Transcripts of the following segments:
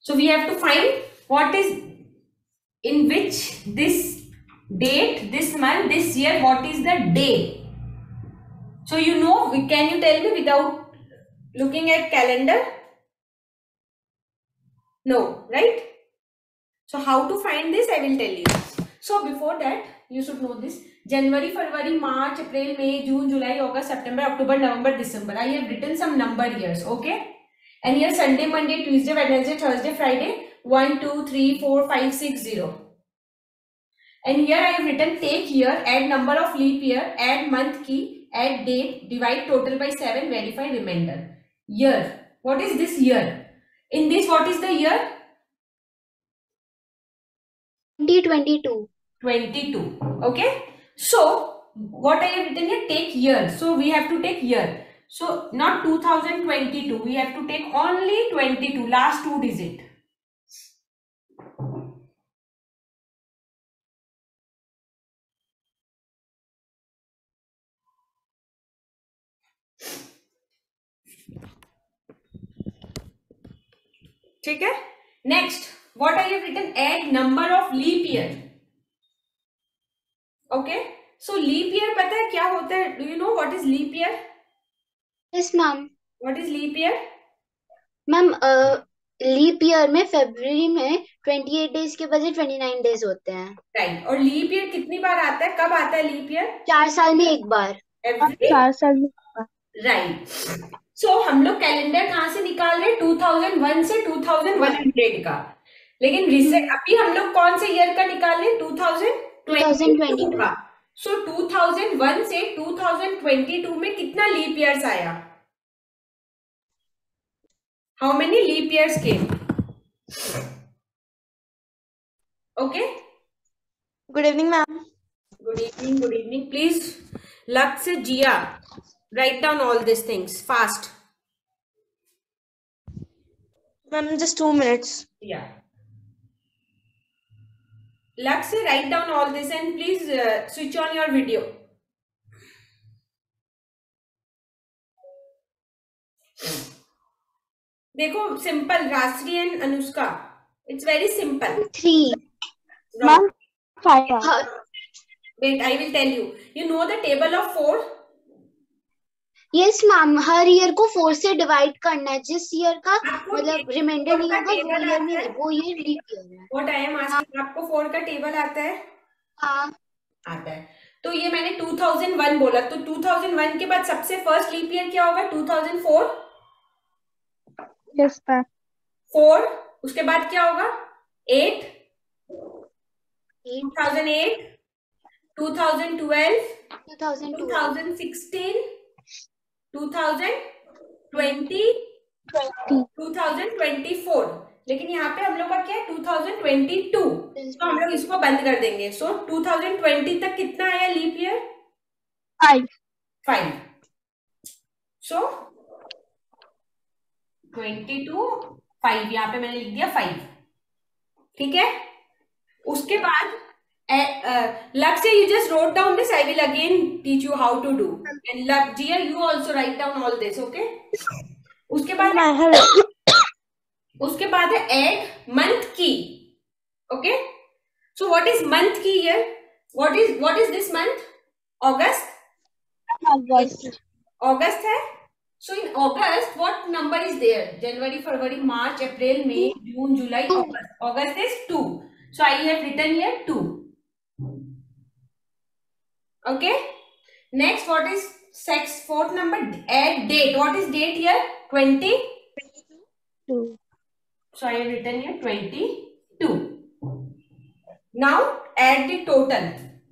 So we have to find what is in which this date, this month, this year, what is the day. So you know, can you tell me without looking at calendar? No, right? So how to find this, I will tell you. So before that, you should know this. January, February, March, April, May, June, July, August, September, October, November, December. I have written some number years, okay? And here Sunday, Monday, Tuesday, Wednesday, Thursday, Friday, 1, 2, 3, 4, 5, 6, 0. And here I have written take year, add number of leap year, add month key, add date, divide total by 7, verify remainder. Year. What is this year? In this, what is the year? 2022. 22. Okay. So what I have written here, take year. So we have to take year. So not 2022. We have to take only 22. Last 2 digit. ठीक है. Next, what I have written, add number of leap year. Okay. So leap year पता है क्या होता है? Do you know what is leap year? Yes, ma'am. What is leap year? Ma'am leap year में फरवरी में 28 डेज के बजाय 29 डेज होते हैं. राइट. और लीप ईयर कितनी बार आता है? कब आता है लीप ईयर? 4 साल में एक बार. एवरी 4 साल में. राइट. सो हम लोग कैलेंडर कहाँ से निकाल रहे हैं? 2001 से 2100 का. लेकिन रिसेंट अभी हम लोग कौन से ईयर का निकाल रहे हैं? 2022 का. सो 2001 से 2022 में कितना लीप ईयर्स आया? How many leap years came? Okay. Good evening ma'am. Good evening, good evening. Please, Lux, Jia, write down all these things fast. Ma'am, just 2 minutes. Yeah. Lux, write down all this and please switch on your video. देखो, simple, Rasri and Anushka. It's very simple. 3. Ma'am, 5. Wait, I will tell you. You know the table of 4? Yes ma'am. हर year को 4 से divide करना है. जिस year का मतलब reminder नहीं होगा वो ईयर लीप ईयर है. What I am asking, आपको 4 का टेबल आता है? हाँ, आता है. तो ये मैंने 2001 बोला, तो 2001 के बाद सबसे फर्स्ट लीप ईयर क्या होगा? 2004. Yes ma'am. 4. उसके बाद क्या होगा? 8. 2008, 2012, 2016, 2020, 2024. लेकिन यहाँ पे हम लोग का क्या है? 2022. तो हम लोग इसको बंद कर देंगे. सो 2020 तक कितना आया लीप ईयर? 5. सो 22, 5. यहाँ पे मैंने लिख दिया 5. ठीक है. उसके बाद Lakshya, you just wrote down this. I will again teach you how to do. And Jia, you also write down all this, okay? उसके बाद है add month key. Okay? So what is month key here? What is this month? August? August है. So in August, what number is there? January, February, March, April, May, June, July, August. August is 2. So I have written here 2. Okay. Next, what is fourth number? Add date. What is date here? 22. So I have written here 22. Now add the total.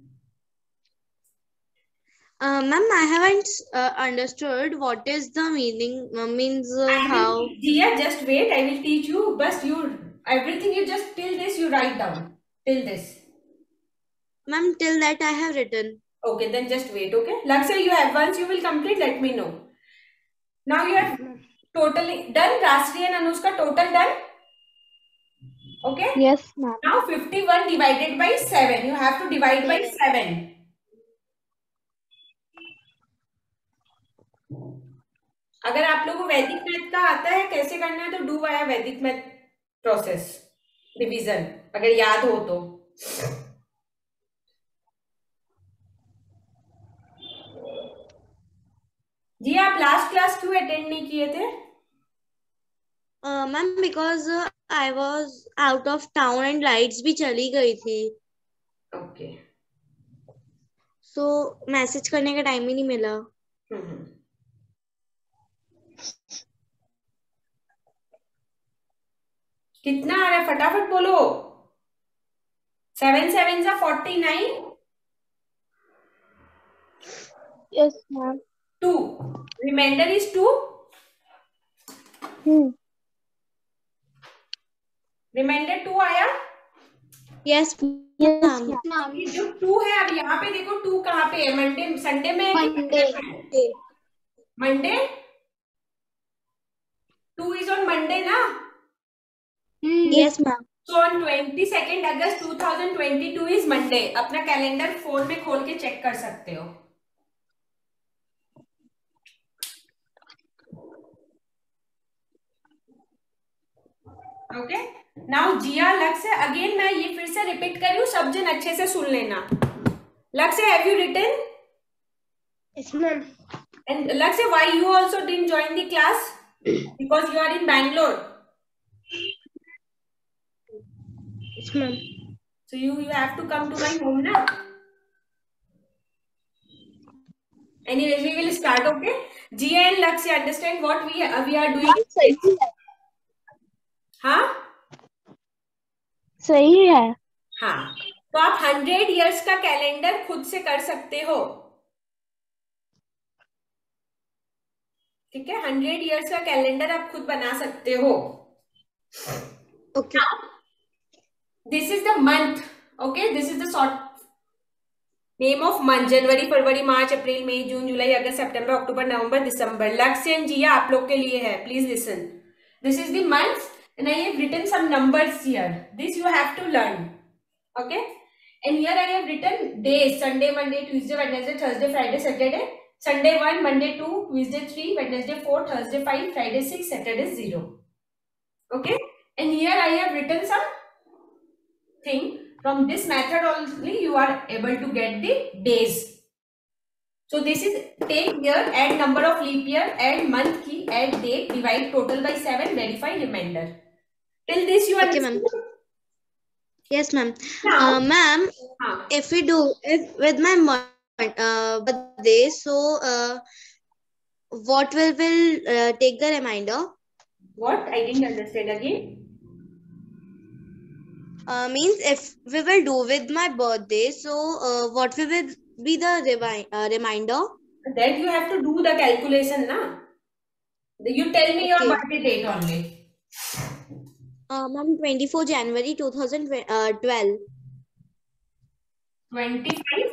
Ma'am, I haven't understood what is the meaning. How. Jia, just wait. I will teach you. But everything you just till this you write down. Till this. Ma'am, till that I have written. Okay, then just wait. Okay. Lakshya, you have once you will complete. Let me know. Now you have totally done. Rasri and Anushka total done. Okay. Yes, ma'am. Now 51 divided by 7. You have to divide by 7. अगर आप लोगों को वैदिक math का आता है कैसे करना है तो do via Vedic math process division, अगर याद हो तो। जी आप लास्ट क्लास क्यों अटेंड नहीं किए थे? Ma'am because I was out of town and lights भी चली गई थी, ओके। सो मैसेज करने का टाइम ही नहीं मिला। कितना आ रहा है फटाफट बोलो। 7 7 जा 49, Yes, ma'am. 2 remainder is 2, reminder 2 आया। Yes Yes, ma'am. ma'am. Okay जो 2 है, अब यहाँ पे देखो 2 कहाँ पे है, मंडे संडे में है कि मंडे Monday. में है? मंडे, 2 इज ऑन मंडे ना। Yes ma'am. So on 22nd August 2022 is Monday। अपना कैलेंडर फोन में खोल के चेक कर सकते हो। ओके नाउ जिया लक्ष्य, अगेन मैं ये फिर से रिपीट कर रही हूँ, सब जन अच्छे से सुन लेना। Lakshya have you written? Yes, ma'am. And Lakshya, why you also didn't join the class? Because you are in Bangalore. Yes, ma'am. So you have to come to my home now. Anyways, we will start, okay? Jia and Lakshya, understand what we are doing? सही है. हाँ सही है. हाँ, तो आप 100 years का calendar खुद से कर सकते हो, ठीक है? 100 years का कैलेंडर आप खुद बना सकते हो। Okay. This is the month, okay? This is the sort name of month, जनवरी फरवरी मार्च अप्रैल मई जून जुलाई अगस्त सितंबर अक्टूबर नवंबर दिसंबर। लक्ष्य एंड जिया आप लोग के लिए है, please listen. This is the month and I have written some numbers here. This you have to learn, okay? And here I have written days: Sunday, Monday, Tuesday, Wednesday, Thursday, Friday, Saturday. Sunday 1, Monday 2, Tuesday 3, Wednesday 4, Thursday 5, Friday 6, Saturday 0. Okay? And here I have written some thing. From this method only you are able to get the days. So this is take year, add number of leap year, add month key, add date, divide total by 7, verify remainder. Till this you Okay, ma'am. understand? Yes, ma'am. Now, Ma'am, हाँ, if with my birthday, so what will take the reminder? what? I didn't understand again. Means if we will do with my birthday, so what will be the reminder? That you have to do the calculation, na? You tell me your Okay. birthday date only. Ma'am, 24 January 2012. 25?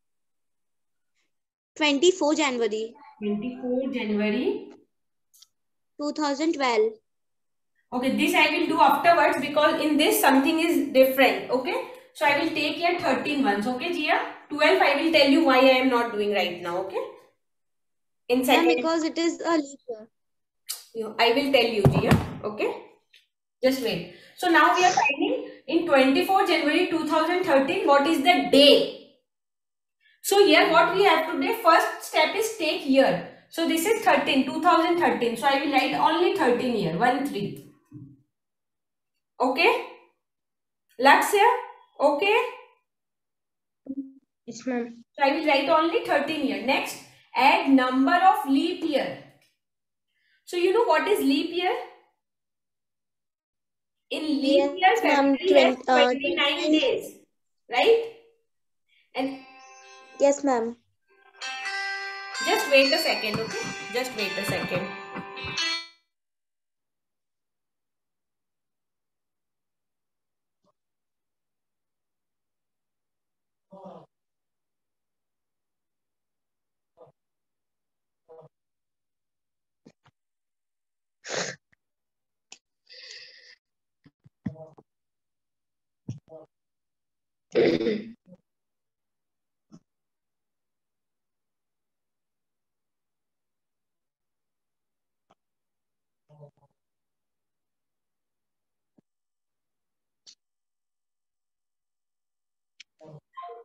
24 January 24 January. 2012. Okay, this I will do afterwards because in this something is different. Okay, so I will take here 13 ones. Okay, Jia. 12 I will tell you why I am not doing right now. Okay, in Ma'am, second because it is a leap year. I will tell you, Jia. Okay, just wait. So now we are finding in 24 January 2013 what is the day. So here what we have to do, first step is take year. So this is 13 2013. So I will write only 13 year 1 3. Okay, Lakshya, okay? Yes, ma'am. So I will write only 13 year. Next, add number of leap year. So you know what is leap year? In leap Yes, year, ma'am. February has 29 days, right? And Yes, ma'am. just wait a second, okay? Just wait a second.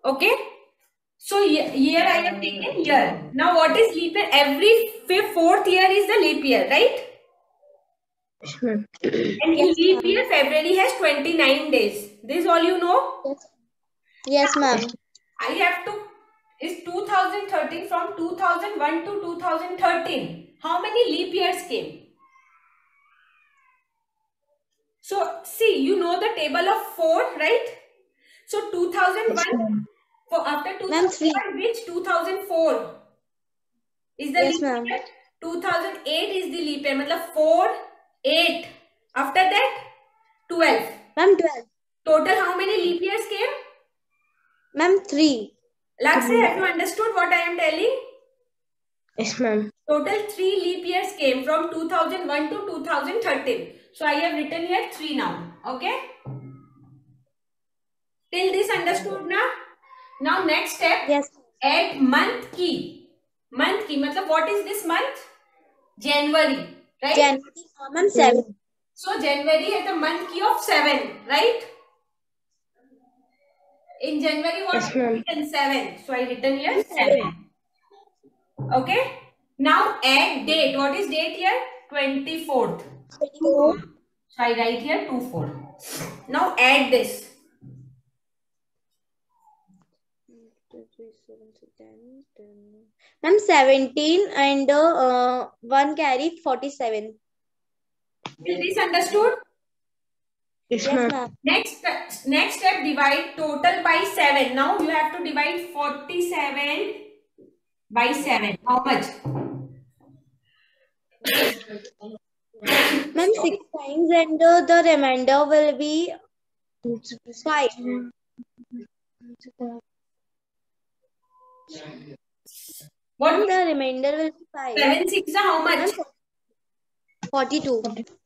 Okay. So year I have taken year. Now what is leap year? Every fourth year is the leap year, right? And in leap year, February has 29 days. This all you know? Yes, ma'am. I have to, is 2013, from 2001 to 2013. How many leap years came? So see, you know the table of 4, right? So 2001, for after 2001, which 2004 is the leap year? 2008 is the leap year. Matlab 4, 8. After that, 12. Ma'am, 12. Total how many leap years came? Ma'am, 3. Lakshya, have you understood what I am telling? Yes, ma'am. Total 3 leap years came from 2001 to 2013. So I have written here 3 now. Okay? Till this understood na? Now next step. Yes. Add month key. Month key. Matlab what is this month? January. Right? January. Ma'am, 7. So January has a month key of 7. Right? In January what? Yes, ma'am. Written 7. So I written here 7. Okay. Now add date. What is date here? 24th. 24. So I write here 24. Now add this. 10. Ma'am, 17 and 1 carry 47. Is this understood? Yes, Yes, ma'am. ma'am. Next step, divide total by 7. Now you have to divide 47 by 7. How much? Ma'am, 6 times and the remainder will be 5. What? Ma'am, the remainder will be 5. 7 6 are how much? 42.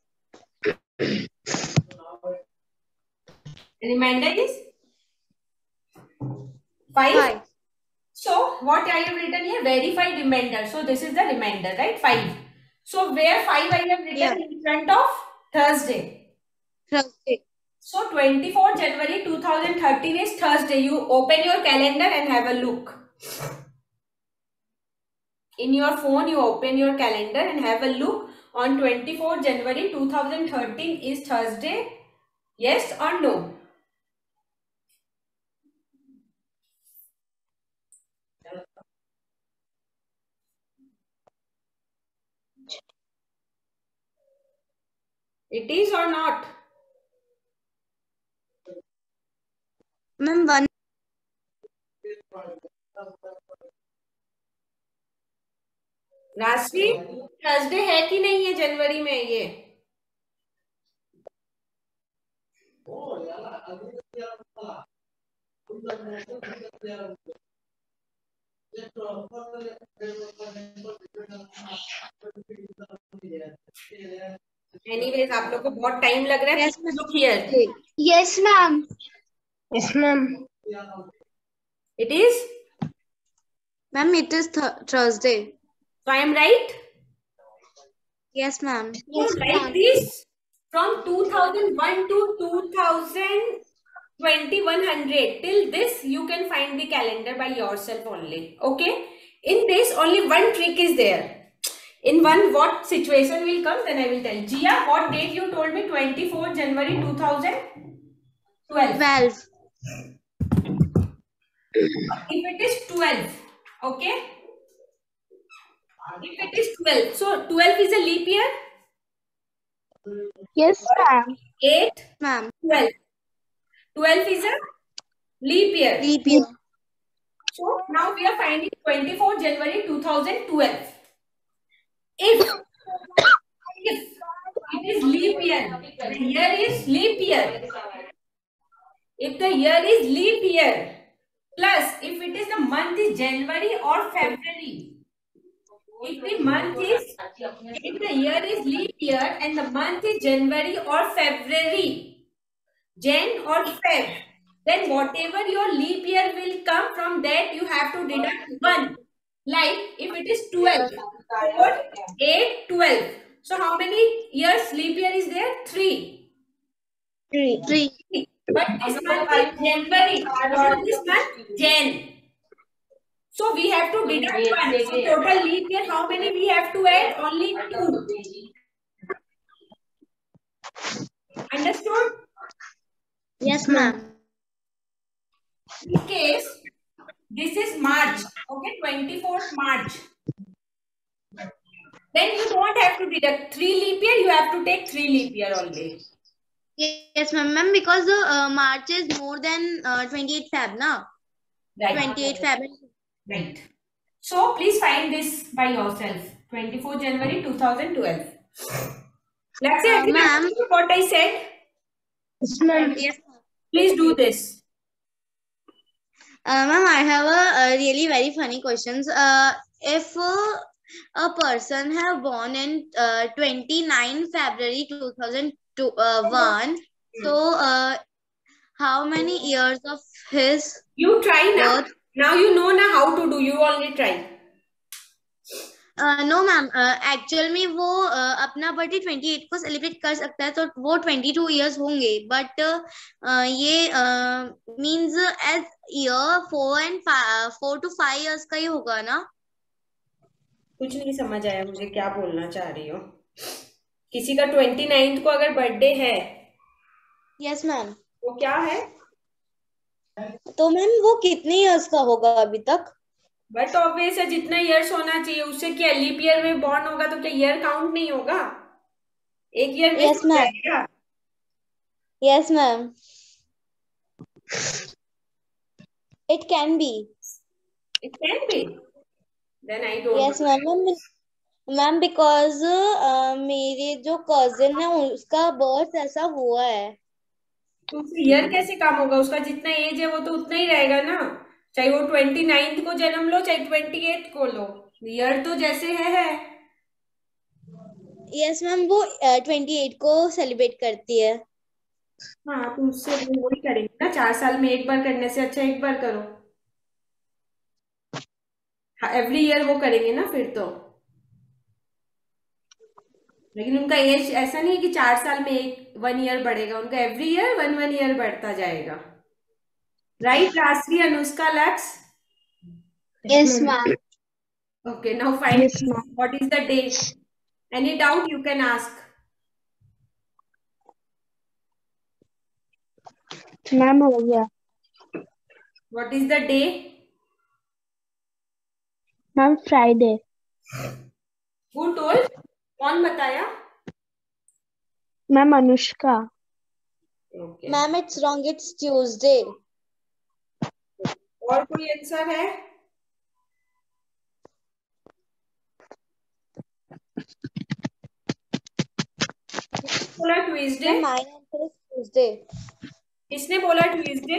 Remainder is 5. 5. So what I have written here? Verified remainder. So this is the remainder, right? 5. So where 5 I have written? Yeah. In front of Thursday. Thursday. So 24 January 2013 is Thursday. You open your calendar and have a look. In your phone, you open your calendar and have a look. On 24 January 2013 is Thursday. Yes or no? It is or not? Ma'am, 1. राशि Thursday है कि नहीं है जनवरी में ये? Anyways आप लोग को बहुत टाइम लग रहा है. Yes, ma'am. Look here. Yes, ma'am. Yes, ma'am. It is. Ma'am, it is Thursday. So I am right. Yes, ma'am. Yes, Like ma'am. this, from 2001 to 2100 till this you can find the calendar by yourself only. Okay, in this only one trick is there. In one what situation will come, then I will tell. Jia, what date you told me? 24 January 2012. 12. If it is 12, okay, if it is 12, so 12 is a leap year. Yes, ma'am. 8, Ma'am. 12. 12 is a leap year. Leap year. So now we are finding 24 January 2012. If it is leap year, the year is leap year. If the year is leap year, plus if it is the month is January or February. If the month is, if the year is leap year and the month is January or February, Jan or Feb, then whatever your leap year will come, from that you have to deduct 1. Like if it is 12, 4, 8, 12. So how many years leap year is there? 3. 3. But this month is January. What is this month? Jan. So we have to deduct one. So total leap year, how many we have to add? Only 2. Understood? Yes, ma'am. In this case, this is March. Okay, 24th March. Then you don't have to deduct 3 leap year. You have to take 3 leap year only. Yes, ma'am. Because March is more than 28 Feb, na? Right. 28 Feb. Right. So please find this by yourself. 24 January 2012. Let's say, Ma'am. what I said. Yes, ma'am. Yes. Please do this. Ma'am, I have a really very funny questions. If a person have born in 29 February 2001, so how many years of his You try now. birth? Now you know now how to do. You only try. No ma'am actual में वो अपना birthday 28 को celebrate कर सकता है, तो वो 22 years होंगे, बट ये means age year 4 to 5 years का ही होगा ना? कुछ नहीं समझ आया मुझे, क्या बोलना चाह रही हो? किसी का 29 को अगर बर्थडे है, यस मैम, वो क्या है? तो मैम वो कितने इयर्स का होगा अभी तक? बट ऑब्वियस है, जितना ईयर्स होना चाहिए उससे। क्या लीप ईयर में बॉर्न होगा तो क्या ईयर काउंट नहीं होगा? एक ईयर में yes ma'am, yes ma'am, it can be, it can be, then I don't. Yes ma'am. Ma'am because मेरे जो कजिन है उसका बर्थ ऐसा हुआ है। तो उससे ईयर कैसे काम होगा? उसका जितना एज है वो तो उतना ही रहेगा ना, चाहे वो 29 को जन्म लो चाहे 28 को लो, ईयर तो जैसे है। यस मैम, वो 28 को सेलिब्रेट करती है। हाँ, तो उससे वही करेंगे ना, 4 साल में एक बार करने से अच्छा एक बार करो। हाँ, एवरी ईयर वो करेंगे ना फिर तो। लेकिन उनका एज ऐसा नहीं है कि 4 साल में 1 ईयर बढ़ेगा, उनका एवरी ईयर 1 ईयर बढ़ता जाएगा। राइट राशि, अनुष्का, लक्स? Yes, ma'am. Okay, now find Yes, ma'am. what is the day. Any doubt you can ask. Ma'am हो गया. What is the day? Ma'am Friday. Who told? कौन बताया? Ma'am Anushka. Okay. Ma'am it's wrong, it's Tuesday. और कोई answer है? बोला Tuesday? My answer is Tuesday. किसने बोला ट्यूसडे?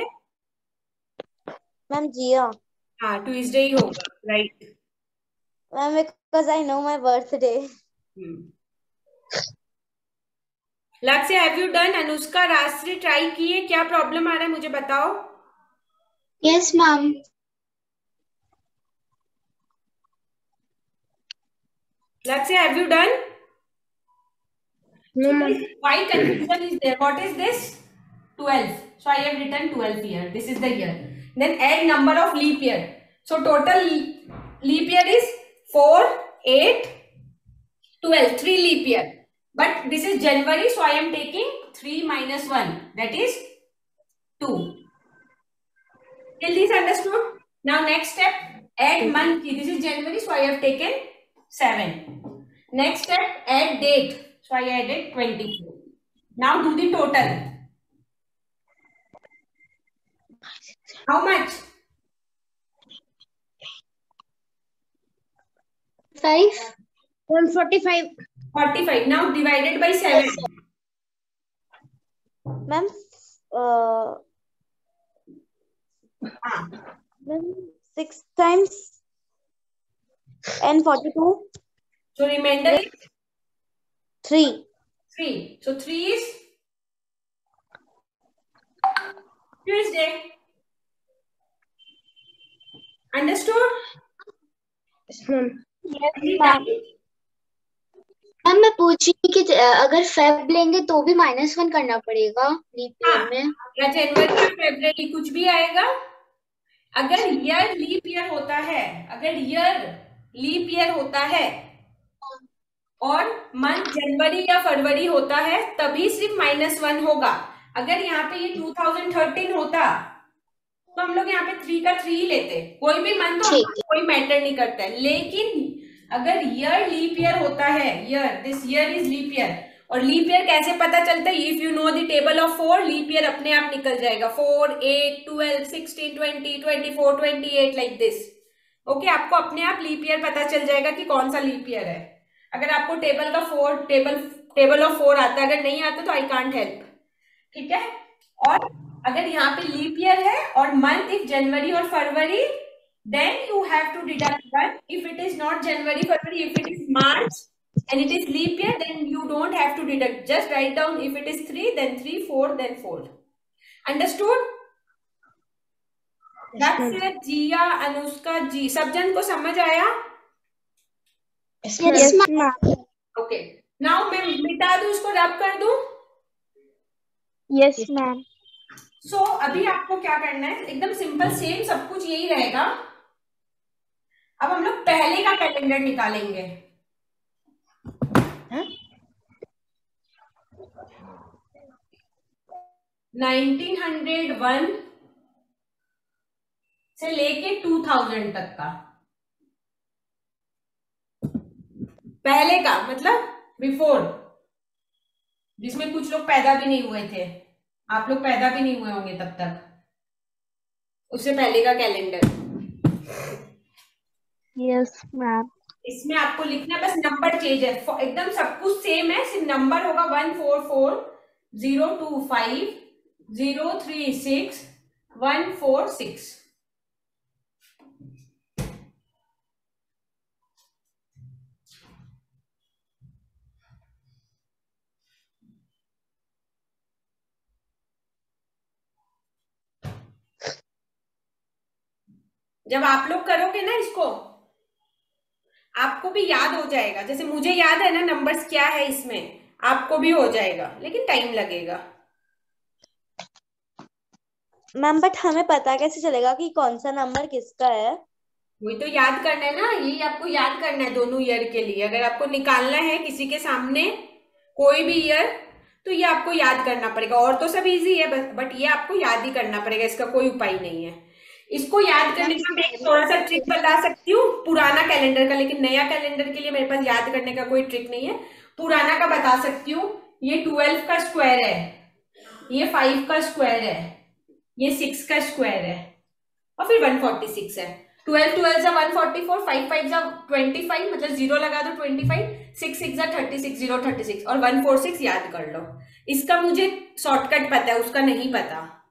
मैम जिया। हाँ, ट्यूसडे ही होगा, right. Ma'am because I know my birthday. Lakshya, have you done? Anushka, Rashi try किए? क्या प्रॉब्लम आ रहा है मुझे बताओ। Yes, ma'am. Lakshya, have you done? No, ma'am. Why confusion is there? What is this? 12. So I have written 12 year. This is the year. Then add number of leap year. So total leap year is 4, 8, 12. 3 leap year. But this is January, so I am taking 3 minus 1. That is 2. Till this understood? Now next step, add month. This is January, so I have taken 7. Next step, add date. So I added 24. Now do the total. How much? 5. 145. 45. Now divided by 7. Ma'am Ah, ma'am 6 times and 42 so remainder is 3. 3. So 3 is Tuesday. Understood? Yes, ma'am. Any doubt? Ma'am मैं पूछ रही थी कि अगर Feb लेंगे तो भी -1 करना पड़ेगा लीप ईयर में? या जनवरी या फरवरी कुछ भी आएगा। अगर ईयर लीप ईयर होता है, अगर ईयर लीप ईयर होता है और मंथ जनवरी या फरवरी होता है तभी सिर्फ -1 होगा। अगर यहाँ पे ये 2013 होता तो हम लोग यहाँ पे 3 का 3 लेते, कोई भी मंथ हो कोई मैटर नहीं करता है। लेकिन अगर ईयर लीप ईयर होता है, year this year is leap year, और लीप ईयर कैसे पता चलता है? If you know the table of 4, leap year अपने आप निकल जाएगा। 4, 8, 12, 16, 20, 24, 28 लाइक दिस। ओके, आपको अपने आप लीप ईयर पता चल जाएगा कि कौन सा लीप ईयर है। अगर आपको टेबल ऑफ 4 आता है, अगर नहीं आता तो आई कांट हेल्प, ठीक है। और अगर यहाँ पे लीप ईयर है और मंथ इफ जनवरी और फरवरी, then you have to deduct 1. If it is not January, February, if it is March and it is leap year, then you don't have to deduct. Just write down if it is 3, then 3, 4, then 4. Understood? That's it. जिया, अनुष्का जी, सब जन को समझ आया? Yes, ma'am. Okay. Now मैं मिटा दूं, उसको रब कर दूं? Yes, ma'am. So अभी आपको क्या करना है? एकदम सिंपल, सेम सब कुछ यही रहेगा। अब हम लोग पहले का कैलेंडर निकालेंगे। हाँ? 1901 से लेके 2000 तक का पहले का, मतलब बिफोर, जिसमें कुछ लोग पैदा भी नहीं हुए थे। आप लोग पैदा भी नहीं हुए होंगे तब तक, उससे पहले का कैलेंडर। Yes, ma'am. इसमें आपको लिखना बस नंबर चेंज है, एकदम सब कुछ सेम है, सिर्फ नंबर होगा 144025036146। जब आप लोग करोगे ना इसको, आपको भी याद हो जाएगा। जैसे मुझे याद है ना नंबर्स क्या है इसमें, आपको भी हो जाएगा, लेकिन टाइम लगेगा। मैम बट हमें पता कैसे चलेगा कि कौन सा नंबर किसका है? वही तो याद करना है ना, यही आपको याद करना है दोनों ईयर के लिए। अगर आपको निकालना है किसी के सामने कोई भी ईयर, तो ये आपको याद करना पड़ेगा। और तो सब इजी है, बट ये आपको याद ही करना पड़ेगा, इसका कोई उपाय नहीं है। इसको याद करने का मैं थोड़ा सा ट्रिक बता सकती हूँ पुराना कैलेंडर का, लेकिन नया कैलेंडर के लिए मेरे पास याद करने का कोई ट्रिक नहीं है। पुराना का बता सकती हूँ। ये 12 का स्क्वायर है, ये 5 का स्क्वायर है, ये 6 का स्क्वायर है, और फिर 146 है। 12 12 जा 144, 5 5 जा 25, मतलब 0 लगा दो 25, 6 6 जा 36, 0 36, और 146 याद कर लो। इसका मुझे शॉर्टकट पता है, उसका नहीं पता।